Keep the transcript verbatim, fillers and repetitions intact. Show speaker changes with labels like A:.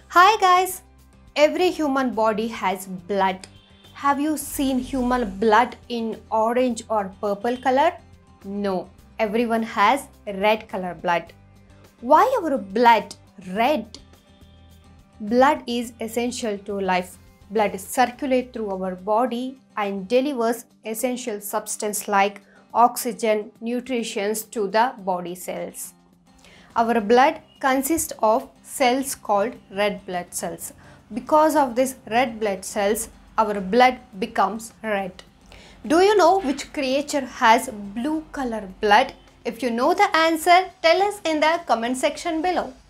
A: Hi guys! Every human body has blood. Have you seen human blood in orange or purple color? No, everyone has red color blood. Why our blood red? Blood is essential to life. Blood circulates through our body and delivers essential substance like oxygen, nutrition to the body cells. Our blood consists of cells called red blood cells. Because of these red blood cells, our blood becomes red. Do you know which creature has blue color blood? If you know the answer, tell us in the comment section below.